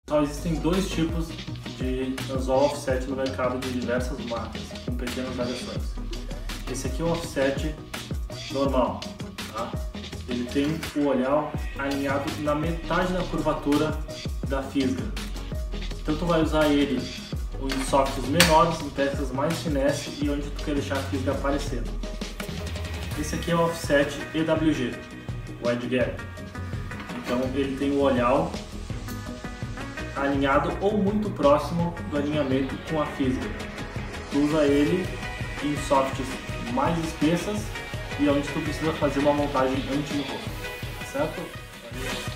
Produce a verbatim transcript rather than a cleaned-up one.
Só existem dois tipos de anzol offset no mercado de diversas marcas, com pequenas variações. Esse aqui é o offset normal, tá? Ele tem o olhar alinhado na metade da curvatura da fisga. Então tu vai usar ele em sockets menores, em peças mais finesse e onde tu quer deixar a fisga aparecendo. Esse aqui é o offset E W G, Wide Gap. Então ele tem o olhar alinhado ou muito próximo do alinhamento com a fisga. Tu usa ele em sockets mais espessas e onde tu precisa fazer uma montagem anti-enrosco, certo?